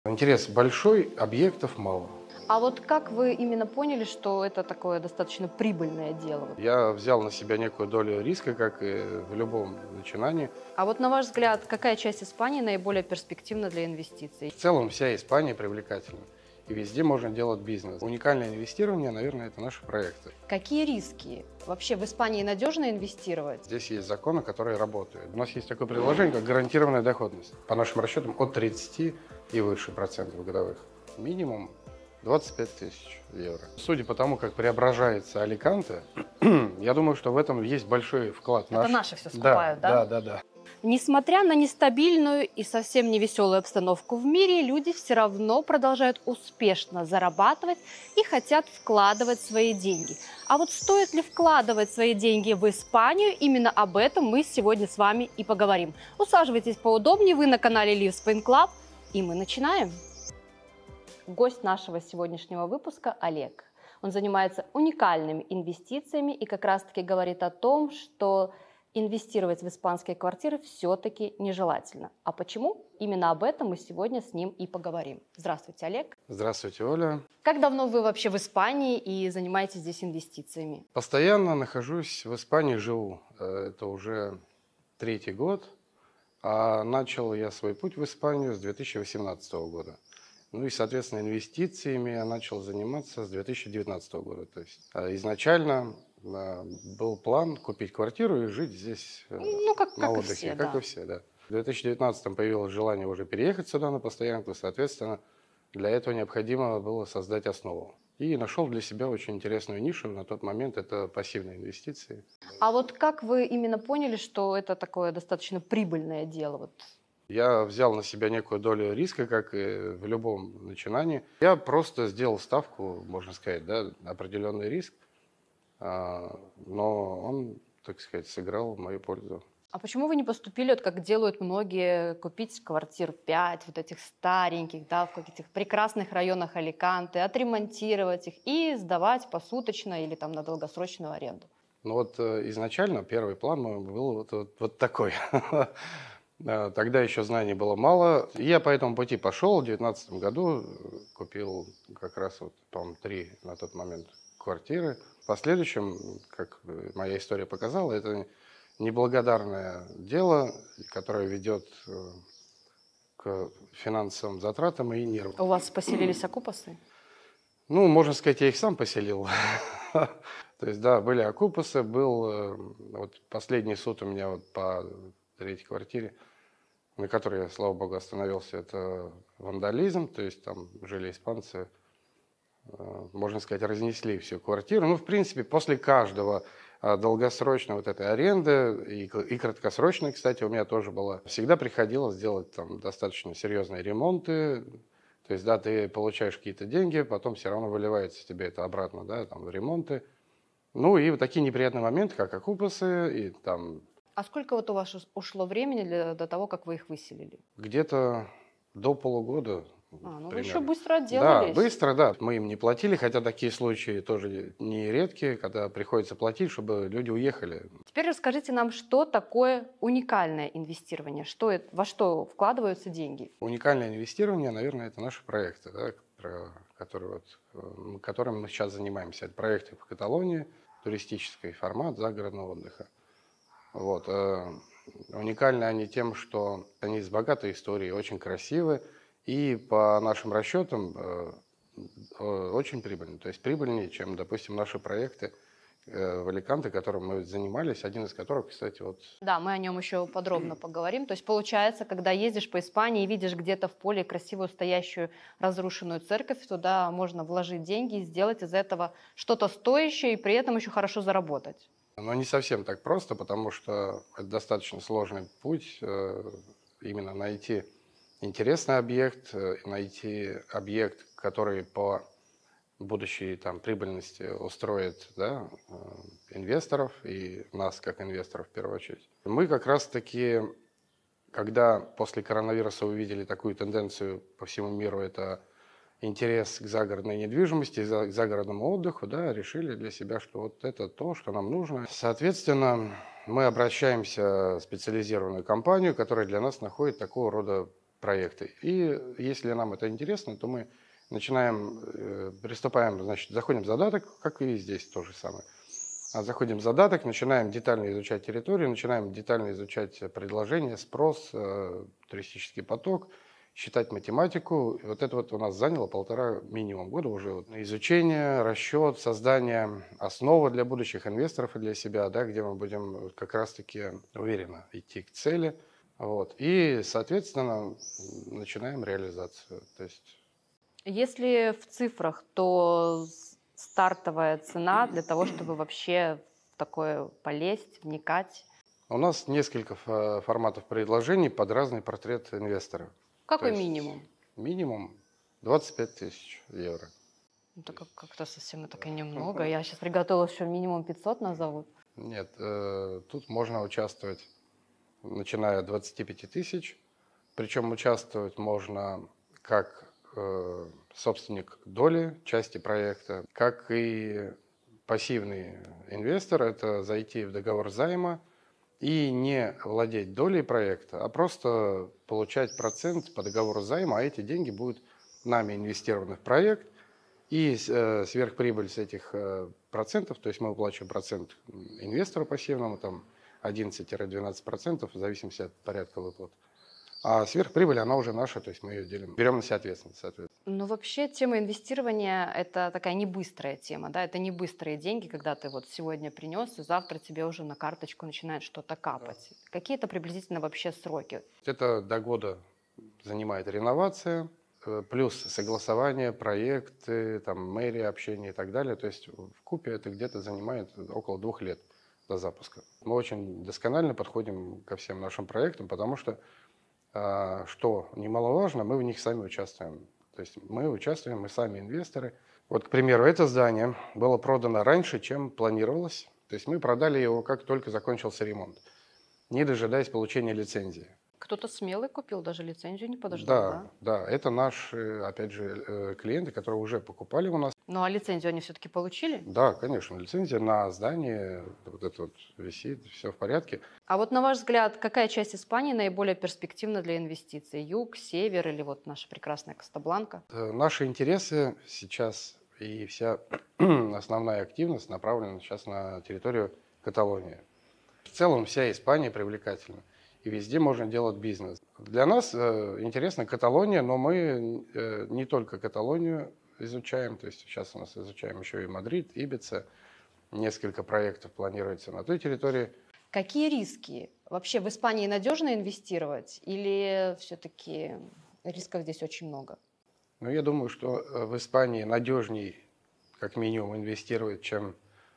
Интерес большой, объектов мало. А вот как вы именно поняли, что это такое достаточно прибыльное дело? Я взял на себя некую долю риска, как и в любом начинании. А вот на ваш взгляд, какая часть Испании наиболее перспективна для инвестиций? В целом вся Испания привлекательна. И везде можно делать бизнес. Уникальное инвестирование, наверное, это наши проекты. Какие риски? Вообще в Испании надежно инвестировать? Здесь есть законы, которые работают. У нас есть такое предложение, как гарантированная доходность. По нашим расчетам, от 30 и выше процентов годовых. Минимум 25 тысяч евро. Судя по тому, как преображается Аликанте, я думаю, что в этом есть большой вклад Это наш. наши все скупают, да? Да. Несмотря на нестабильную и совсем невеселую обстановку в мире, люди все равно продолжают успешно зарабатывать и хотят вкладывать свои деньги. А вот стоит ли вкладывать свои деньги в Испанию, именно об этом мы сегодня с вами и поговорим. Усаживайтесь поудобнее, вы на канале Live Spain Club, и мы начинаем. Гость нашего сегодняшнего выпуска Олег. Он занимается уникальными инвестициями и как раз-таки говорит о том, что инвестировать в испанские квартиры все-таки нежелательно. А почему? Именно об этом мы сегодня с ним и поговорим. Здравствуйте, Олег. Здравствуйте, Оля. Как давно вы вообще в Испании и занимаетесь здесь инвестициями? Постоянно нахожусь в Испании, живу. Это уже 3-й год. А начал я свой путь в Испанию с 2018 года. Ну и, соответственно, инвестициями я начал заниматься с 2019 года. То есть изначально был план купить квартиру и жить здесь Как на и отдыхе, все, как да. и все, да. В 2019 появилось желание уже переехать сюда на постоянку, соответственно, для этого необходимо было создать основу. И нашел для себя очень интересную нишу. На тот момент это пассивные инвестиции. А вот как вы именно поняли, что это такое достаточно прибыльное дело? Я взял на себя некую долю риска, как и в любом начинании. Я просто сделал ставку, можно сказать, да, определенный риск, но он, так сказать, сыграл в мою пользу. А почему вы не поступили, вот как делают многие, купить квартир 5, вот этих стареньких, да, в каких-то прекрасных районах Аликанте, отремонтировать их и сдавать посуточно или там на долгосрочную аренду? Ну вот изначально первый план мой был вот такой. Тогда еще знаний было мало. И я по этому пути пошел. В 2019 году купил как раз вот, по-моему, 3 на тот момент квартиры. В последующем, как моя история показала, это неблагодарное дело, которое ведет к финансовым затратам и нервам. У вас поселились окупасы? Ну, можно сказать, я их сам поселил. То есть, да, были окупасы, был вот последний суд у меня вот по 3-й квартире, на которой я, слава богу, остановился, это вандализм, то есть там жили испанцы, можно сказать, разнесли всю квартиру. Ну, в принципе, после каждого долгосрочной вот этой аренды и краткосрочной, кстати, у меня тоже было, всегда приходилось делать там достаточно серьезные ремонты. То есть, да, ты получаешь какие-то деньги, потом все равно выливается тебе это обратно, да, там, в ремонты. Ну, и вот такие неприятные моменты, как окупасы, и там А сколько вот у вас ушло времени до того, как вы их выселили? где-то до полугода. Вы Примерно. еще быстро Да, отделались. быстро, да. Мы им не платили, хотя такие случаи тоже не редкие, когда приходится платить, чтобы люди уехали. Теперь расскажите нам, что такое уникальное инвестирование, во что вкладываются деньги? Уникальное инвестирование, наверное, это наши проекты, да, которыми мы сейчас занимаемся. Это проекты в Каталонии, туристический формат загородного отдыха. Вот. Уникальны они тем, что они с богатой историей, очень красивы и по нашим расчетам очень прибыльны. То есть прибыльнее, чем, допустим, наши проекты в Аликанте, которым мы занимались, один из которых, кстати, вот... Да, мы о нем еще подробно поговорим. То есть получается, когда ездишь по Испании и видишь где-то в поле красивую стоящую разрушенную церковь, туда можно вложить деньги и сделать из этого что-то стоящее и при этом еще хорошо заработать. Но не совсем так просто, потому что это достаточно сложный путь, именно найти интересный объект, найти объект, который по будущей там, прибыльности устроит, да, инвесторов и нас как инвесторов в первую очередь. Мы как раз-таки, когда после коронавируса увидели такую тенденцию по всему миру, это интерес к загородной недвижимости, к загородному отдыху, да, решили для себя, что вот это то, что нам нужно. Соответственно, мы обращаемся в специализированную компанию, которая для нас находит такого рода проекты. И если нам это интересно, то мы приступаем, значит, заходим в задаток, как и здесь то же самое. Заходим в задаток, начинаем детально изучать территорию, начинаем детально изучать предложение, спрос, туристический поток, считать математику. И вот это вот у нас заняло минимум года уже вот на изучение, расчет, создание основы для будущих инвесторов и для себя, да, где мы будем как раз-таки уверенно идти к цели. Вот. И, соответственно, начинаем реализацию. То есть... Если в цифрах, то стартовая цена для того, чтобы вообще в такое полезть, вникать? У нас несколько форматов предложений под разный портрет инвестора. Какой минимум? Минимум 25 тысяч евро. Это как-то совсем так и немного. Я сейчас приготовилась, что минимум 500 назовут. Нет, тут можно участвовать, начиная от 25 тысяч. Причем участвовать можно как собственник доли, части проекта, как и пассивный инвестор. Это зайти в договор займа и не владеть долей проекта, а просто получать процент по договору займа, а эти деньги будут нами инвестированы в проект, и сверхприбыль с этих процентов, то есть мы выплачиваем процент инвестору пассивному, там 11-12%, в зависимости от порядка выплат. А сверхприбыль, она уже наша, то есть мы ее делим, берем на себя ответственность, соответственно. Ну, вообще, тема инвестирования – это такая не быстрая тема, да, это не быстрые деньги, когда ты вот сегодня принес, и завтра тебе уже на карточку начинает что-то капать. Да. Какие это приблизительно вообще сроки? Это до года занимает реновация, плюс согласование, проекты, там, мэрия, общение и так далее. То есть вкупе это где-то занимает около 2 лет до запуска. Мы очень досконально подходим ко всем нашим проектам, потому что что немаловажно, мы в них сами участвуем. То есть мы участвуем, мы сами инвесторы. Вот, к примеру, это здание было продано раньше, чем планировалось. То есть мы продали его, как только закончился ремонт, не дожидаясь получения лицензии. Кто-то смелый купил, даже лицензию не подождал, да? Да, это наши, опять же, клиенты, которые уже покупали у нас. Ну а лицензию они все-таки получили? Да, конечно, лицензия на здание, вот это вот висит, все в порядке. А вот на ваш взгляд, какая часть Испании наиболее перспективна для инвестиций? Юг, север или вот наша прекрасная Коста-Бланка? Наши интересы сейчас и вся основная активность направлена сейчас на территорию Каталонии. В целом вся Испания привлекательна. И везде можно делать бизнес. Для нас интересна Каталония, но мы не только Каталонию изучаем, то есть сейчас у нас изучаем еще и Мадрид, Ибица, несколько проектов планируется на той территории. Какие риски? Вообще в Испании надежно инвестировать или все-таки рисков здесь очень много? Ну, я думаю, что в Испании надежней, как минимум, инвестировать, чем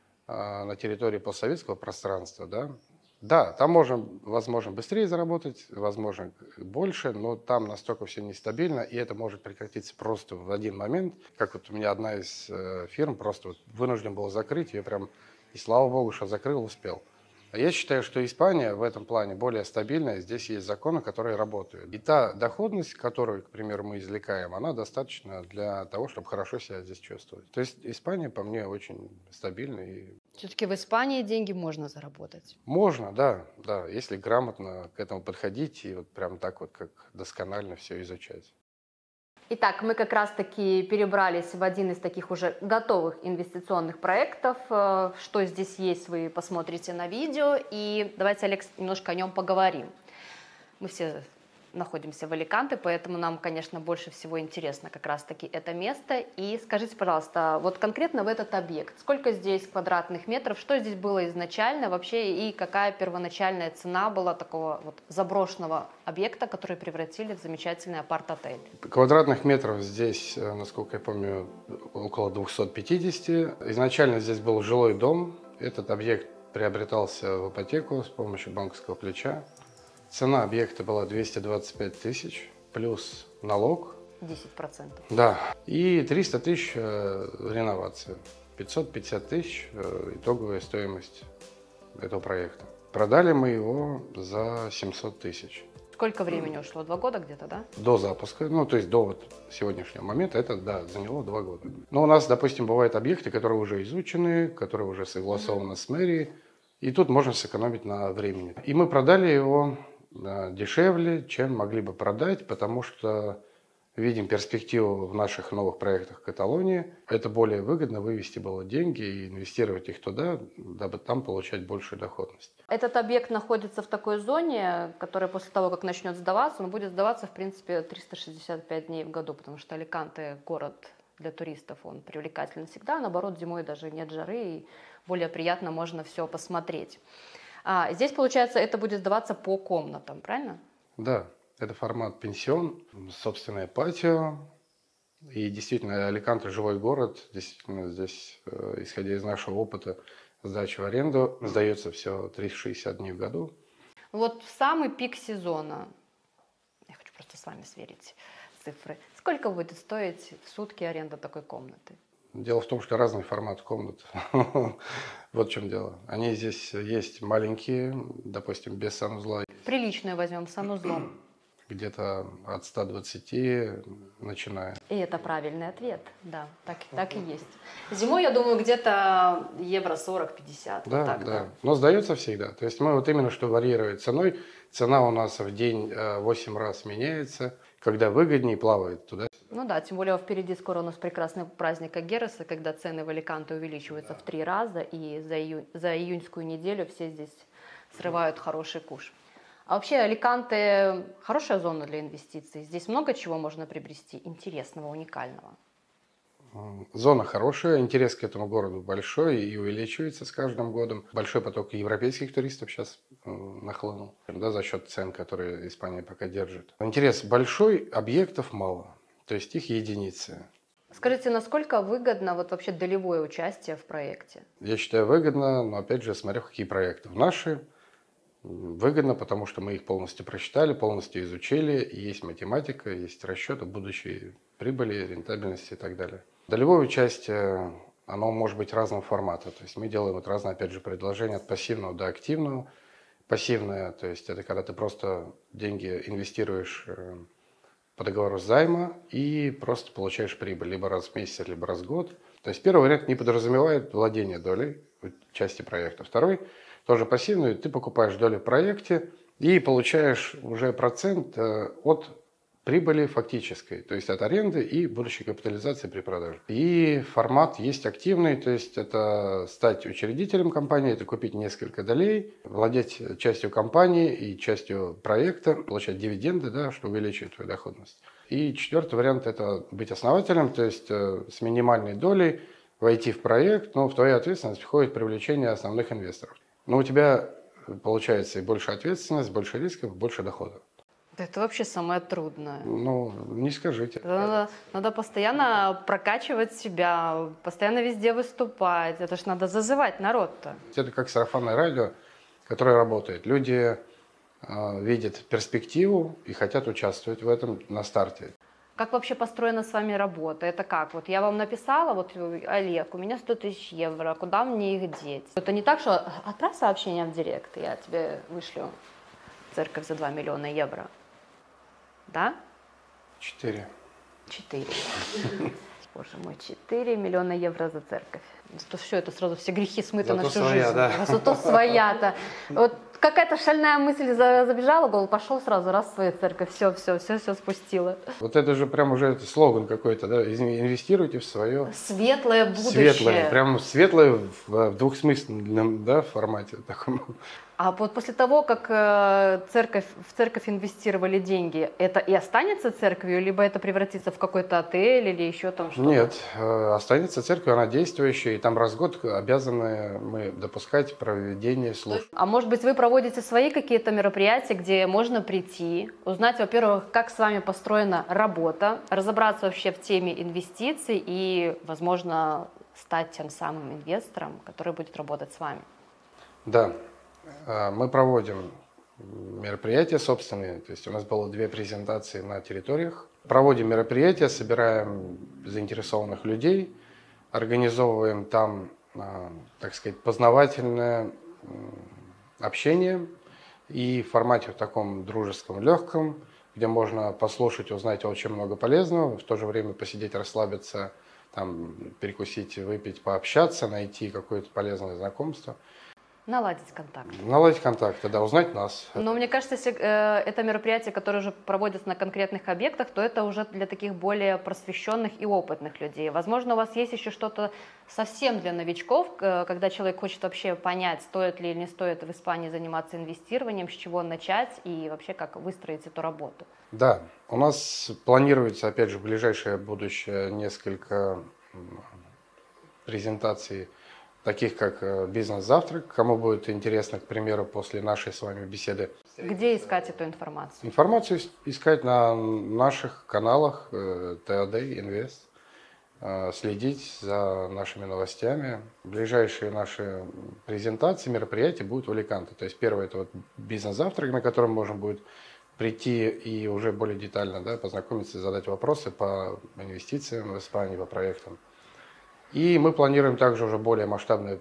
на территории постсоветского пространства, да. Да, там можно, возможно, быстрее заработать, возможно, больше, но там настолько все нестабильно, и это может прекратиться просто в один момент. Как вот у меня одна из фирм просто вот вынужден был закрыть, ее прям, и слава богу, что закрыл, успел. А я считаю, что Испания в этом плане более стабильная, здесь есть законы, которые работают. И та доходность, которую, к примеру, мы извлекаем, она достаточна для того, чтобы хорошо себя здесь чувствовать. То есть Испания, по мне, очень стабильная. Все-таки в Испании деньги можно заработать? Можно, да, если грамотно к этому подходить и вот прям так вот, как досконально все изучать. Итак, мы как раз-таки перебрались в один из таких уже готовых инвестиционных проектов. Что здесь есть, вы посмотрите на видео. И давайте, Олег, немножко о нем поговорим. Мы все находимся в Аликанте, поэтому нам, конечно, больше всего интересно как раз-таки это место. И скажите, пожалуйста, вот конкретно в этот объект, сколько здесь квадратных метров, что здесь было изначально вообще и какая первоначальная цена была такого вот заброшенного объекта, который превратили в замечательный апарт-отель? Квадратных метров здесь, насколько я помню, около 250. Изначально здесь был жилой дом. Этот объект приобретался в ипотеку с помощью банковского плеча. Цена объекта была 225 тысяч, плюс налог. 10%. Да. И 300 тысяч реновация. 550 тысяч итоговая стоимость этого проекта. Продали мы его за 700 тысяч. Сколько времени ушло? 2 года где-то, да? До запуска, ну то есть до вот сегодняшнего момента, это, да, заняло 2 года. Но у нас, допустим, бывают объекты, которые уже изучены, которые уже согласованы с мэрией. И тут можно сэкономить на времени. И мы продали его дешевле, чем могли бы продать, потому что видим перспективу в наших новых проектах в Каталонии. Это более выгодно вывести было деньги и инвестировать их туда, дабы там получать большую доходность. Этот объект находится в такой зоне, которая после того, как начнет сдаваться, он будет сдаваться, в принципе, 365 дней в году, потому что Аликанте – город для туристов, он привлекателен всегда. Наоборот, зимой даже нет жары, и более приятно можно все посмотреть. Здесь, получается, это будет сдаваться по комнатам, правильно? Да. Это формат пенсион, собственное патио. И действительно, Аликанте – живой город. Действительно, здесь, исходя из нашего опыта, сдача в аренду сдается все 360 дней в году. Вот в самый пик сезона, я хочу просто с вами сверить цифры, сколько будет стоить в сутки аренда такой комнаты? Дело в том, что разный формат комнат. Вот в чем дело. Они здесь есть маленькие, допустим, без санузла. Приличную возьмем, с санузлом. Где-то от 120 начиная. И это правильный ответ, да, так и есть. Зимой, я думаю, где-то евро 40-50. Да, вот так, да. Но сдается всегда. То есть мы вот именно что варьируем ценой. Цена у нас в день 8 раз меняется, когда выгоднее плавает туда. Ну да, тем более впереди скоро у нас прекрасный праздник Агереса, когда цены в Аликанте увеличиваются в 3 раза, и за июньскую неделю все здесь срывают хороший куш. А вообще Аликанте хорошая зона для инвестиций. Здесь много чего можно приобрести интересного, уникального. Зона хорошая, интерес к этому городу большой и увеличивается с каждым годом. Большой поток европейских туристов сейчас нахлынул, да, за счет цен, которые Испания пока держит. Интерес большой, объектов мало, то есть их единицы. Скажите, насколько выгодно вот вообще долевое участие в проекте? Я считаю, выгодно, но опять же, смотрю, какие проекты. Наши выгодно, потому что мы их полностью просчитали, полностью изучили, и есть математика, есть расчеты будущей прибыли, рентабельности и так далее. Долевое участие, оно может быть разного формата. То есть мы делаем вот разные, опять же, предложения от пассивного до активного. Пассивное, то есть это когда ты просто деньги инвестируешь по договору займа и просто получаешь прибыль либо раз в месяц, либо раз в год. То есть первый вариант не подразумевает владение долей части проекта. Второй тоже пассивный, ты покупаешь долю в проекте и получаешь уже процент от прибыли фактической, то есть от аренды и будущей капитализации при продаже. И формат есть активный, то есть это стать учредителем компании, это купить несколько долей, владеть частью компании и частью проекта, получать дивиденды, да, что увеличивает твою доходность. И четвертый вариант – это быть основателем, то есть с минимальной долей войти в проект, но в твою ответственность входит привлечение основных инвесторов. Но у тебя получается и больше ответственность, больше рисков, больше доходов. Это вообще самое трудное. Ну, не скажите. Надо постоянно прокачивать себя, постоянно везде выступать. Это ж надо зазывать народ-то. Это как сарафанное радио, которое работает. Люди видят перспективу и хотят участвовать в этом на старте. Как вообще построена с вами работа? Это как? Вот я вам написала, вот, Олег, у меня 100 тысяч евро, куда мне их деть? Это не так, что отправь сообщение в директ, я тебе вышлю церковь за 2 миллиона евро. Да? 4. 4. Боже мой, 4 миллиона евро за церковь. То все это сразу, все грехи смыты на всю своя, жизнь. да. Зато своя-то. Вот какая-то шальная мысль забежала, голову, пошел сразу, раз в свою церковь, все спустила. Вот это же прям уже слоган какой-то, да, инвестируйте в свое Светлое будущее. светлое, прям светлое в двухсмысленном, да, формате таком. А вот после того, как в церковь инвестировали деньги, это и останется церковью, либо это превратится в какой-то отель или еще там что-то? Нет, останется церковь, она действующая, и там раз в год обязаны мы допускать проведение служб. А может быть, вы проводите свои какие-то мероприятия, где можно прийти, узнать, во-первых, как с вами построена работа, разобраться вообще в теме инвестиций и, возможно, стать тем самым инвестором, который будет работать с вами? Да. Мы проводим мероприятия собственные, то есть у нас было 2 презентации на территориях. Проводим мероприятия, собираем заинтересованных людей, организовываем там, так сказать, познавательное общение и в формате в таком дружеском, легком, где можно послушать, узнать очень много полезного, в то же время посидеть, расслабиться, там, перекусить, выпить, пообщаться, найти какое-то полезное знакомство. Наладить контакт. Наладить контакты, да, узнать нас. Но мне кажется, если это мероприятие, которое уже проводится на конкретных объектах, то это уже для таких более просвещенных и опытных людей. Возможно, у вас есть еще что-то совсем для новичков, когда человек хочет вообще понять, стоит ли или не стоит в Испании заниматься инвестированием, с чего начать и вообще как выстроить эту работу. Да, у нас планируется, опять же, в ближайшее будущее несколько презентаций, таких как «Бизнес-завтрак», кому будет интересно, к примеру, после нашей с вами беседы. Где искать эту информацию? Информацию искать на наших каналах ТАД, Инвест, следить за нашими новостями. Ближайшие наши презентации, мероприятия будут в Аликанте. То есть первое – это вот «Бизнес-завтрак», на котором можно будет прийти и уже более детально, да, познакомиться, задать вопросы по инвестициям в Испании, по проектам. И мы планируем также уже более масштабное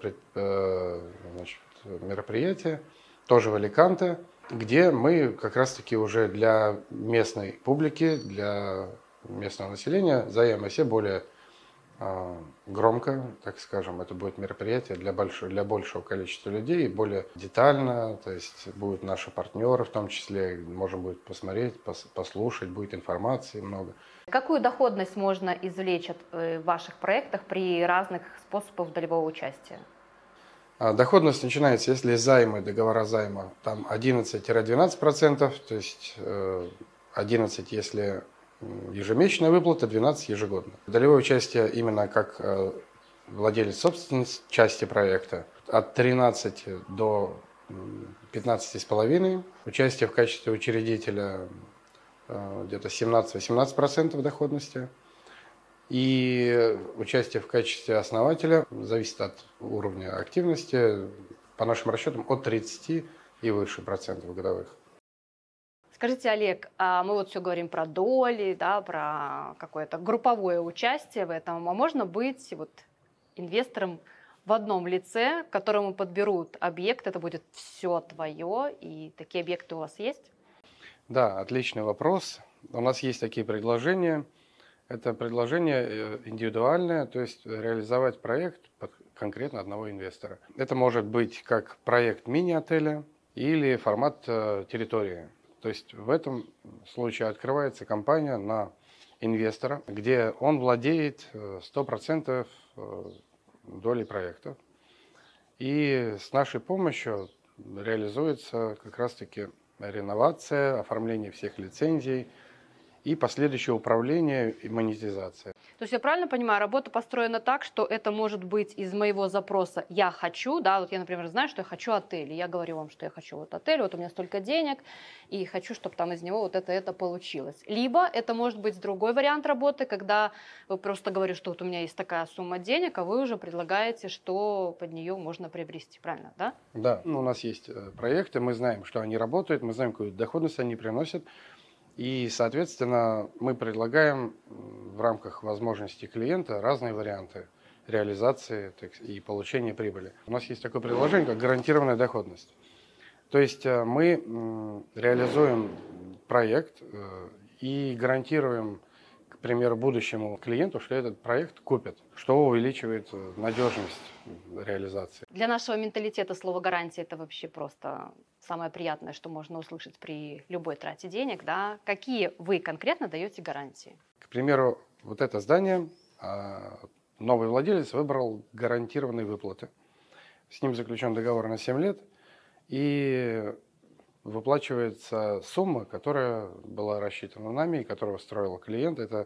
мероприятие, тоже в Аликанте, где мы как раз-таки уже для местной публики, для местного населения заявим о себе более громко, так скажем. Это будет мероприятие для большего количества людей, более детально, то есть будут наши партнеры в том числе, можно будет посмотреть, послушать, будет информации много. Какую доходность можно извлечь от ваших проектах при разных способах долевого участия? Доходность начинается, если займы, договора займа, там 11-12%, то есть 11, если ежемесячная выплата, 12 ежегодно. Долевое участие именно как владелец собственной части проекта от 13 до 15,5%. Участие в качестве учредителя где-то 17-18% доходности. И участие в качестве основателя зависит от уровня активности, по нашим расчетам, от 30 и выше процентов годовых. Скажите, Олег, мы вот все говорим про доли, да, про какое-то групповое участие в этом. А можно быть вот инвестором в одном лице, которому подберут объект, это будет все твое, и такие объекты у вас есть? Да, отличный вопрос. У нас есть такие предложения. Это предложение индивидуальное, то есть реализовать проект под конкретно одного инвестора. Это может быть как проект мини-отеля или формат территории. То есть в этом случае открывается компания на инвестора, где он владеет 100% долей проекта. И с нашей помощью реализуется как раз-таки реновация, оформление всех лицензий и последующее управление и монетизация. То есть я правильно понимаю, работа построена так, что это может быть из моего запроса «я хочу», да, вот я, например, знаю, что я хочу отель, и я говорю вам, что я хочу вот отель, вот у меня столько денег, и хочу, чтобы там из него вот это получилось. Либо это может быть другой вариант работы, когда вы просто говорите, что вот у меня есть такая сумма денег, а вы уже предлагаете, что под нее можно приобрести, правильно, да? Да, у нас есть проекты, мы знаем, что они работают, мы знаем, какую доходность они приносят. И, соответственно, мы предлагаем в рамках возможностей клиента разные варианты реализации и получения прибыли. У нас есть такое предложение, как гарантированная доходность. То есть мы реализуем проект и гарантируем, к примеру, будущему клиенту, что этот проект купят, что увеличивает надежность реализации. Для нашего менталитета слово «гарантия» – это вообще просто самое приятное, что можно услышать при любой трате денег. Да? Какие вы конкретно даете гарантии? К примеру, вот это здание новый владелец выбрал гарантированные выплаты. С ним заключен договор на 7 лет, и выплачивается сумма, которая была рассчитана нами и которую строил клиент. Это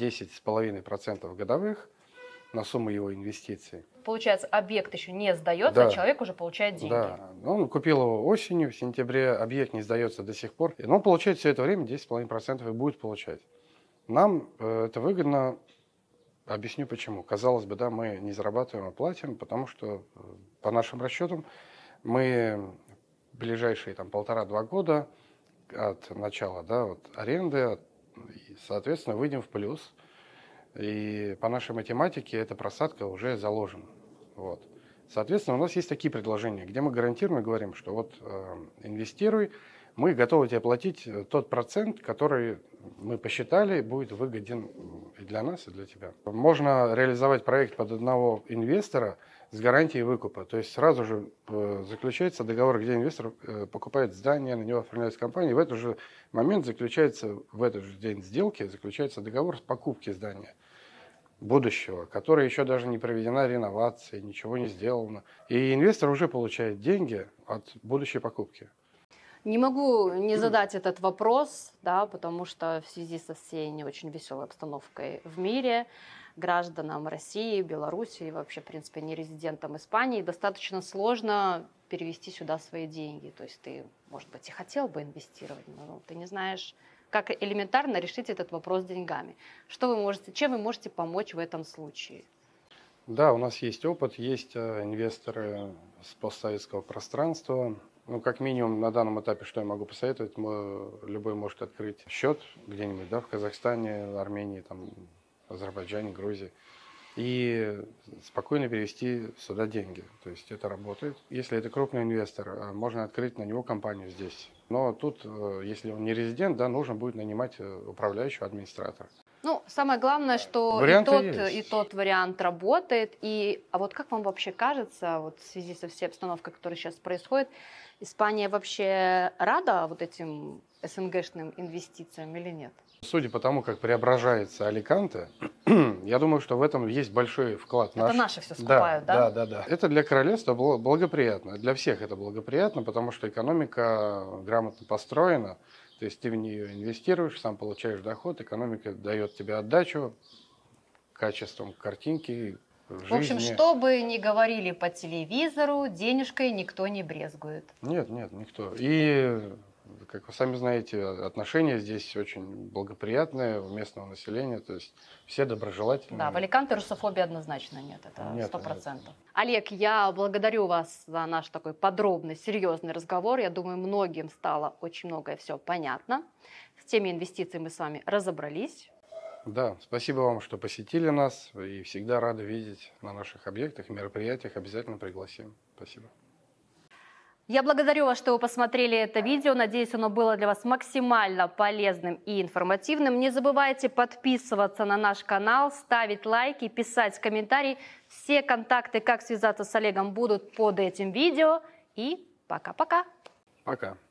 10,5% годовых на сумму его инвестиций. Получается, объект еще не сдается, Да. а человек уже получает деньги. Да, он купил его осенью, в сентябре, объект не сдается до сих пор. Но он получает все это время 10,5% и будет получать. Нам это выгодно, объясню почему. Казалось бы, да, мы не зарабатываем, а платим, потому что по нашим расчетам мы в ближайшие 1,5-2 года от начала, да, вот, аренды, соответственно, выйдем в плюс. И по нашей математике эта просадка уже заложена. Вот. Соответственно, у нас есть такие предложения, где мы гарантируем и говорим, что вот инвестируй, мы готовы тебе платить тот процент, который мы посчитали будет выгоден и для нас, и для тебя. Можно реализовать проект под одного инвестора с гарантией выкупа. То есть сразу же заключается договор, где инвестор покупает здание, на него оформляется компания, и в этот же момент в этот же день сделки заключается договор с покупки здания будущего, которое еще даже не проведена реновация, ничего не сделано. И инвестор уже получает деньги от будущей покупки. Не могу не задать этот вопрос, да, потому что в связи со всей не очень веселой обстановкой в мире гражданам России, Беларуси и вообще, в принципе, нерезидентам Испании достаточно сложно перевести сюда свои деньги. То есть ты, может быть, и хотел бы инвестировать, но ты не знаешь, как элементарно решить этот вопрос деньгами. Чем вы можете помочь в этом случае? Да, у нас есть опыт, есть инвесторы с постсоветского пространства. Ну, как минимум, на данном этапе, что я могу посоветовать, любой может открыть счет где-нибудь, да, в Казахстане, Армении, там, Азербайджане, Грузии, и спокойно перевести сюда деньги. То есть это работает. Если это крупный инвестор, можно открыть на него компанию здесь. Но тут, если он не резидент, да, нужно будет нанимать управляющего администратора. Ну, самое главное, что и тот вариант работает. А вот как вам вообще кажется, вот в связи со всей обстановкой, которая сейчас происходит, Испания вообще рада вот этим СНГшным инвестициям или нет? Судя по тому, как преображается Аликанте, я думаю, что в этом есть большой вклад. Это наши все скупают, да? Да. Это для королевства благоприятно. Для всех это благоприятно, потому что экономика грамотно построена. То есть ты в нее инвестируешь, сам получаешь доход, экономика дает тебе отдачу качеством картинки, жизни. В общем, что бы ни говорили по телевизору, денежкой никто не брезгует. Нет, никто. И, как вы сами знаете, отношения здесь очень благоприятные у местного населения, то есть все доброжелательные. Да, в Аликанте русофобии однозначно нет, это 100%. Олег, я благодарю вас за наш такой подробный, серьезный разговор. Я думаю, многим стало очень многое все понятно. С теми инвестициями мы с вами разобрались. Да, спасибо вам, что посетили нас, и всегда рады видеть на наших объектах и мероприятиях. Обязательно пригласим. Спасибо. Я благодарю вас, что вы посмотрели это видео. Надеюсь, оно было для вас максимально полезным и информативным. Не забывайте подписываться на наш канал, ставить лайки, писать комментарии. Все контакты, как связаться с Олегом, будут под этим видео. И пока-пока. Пока.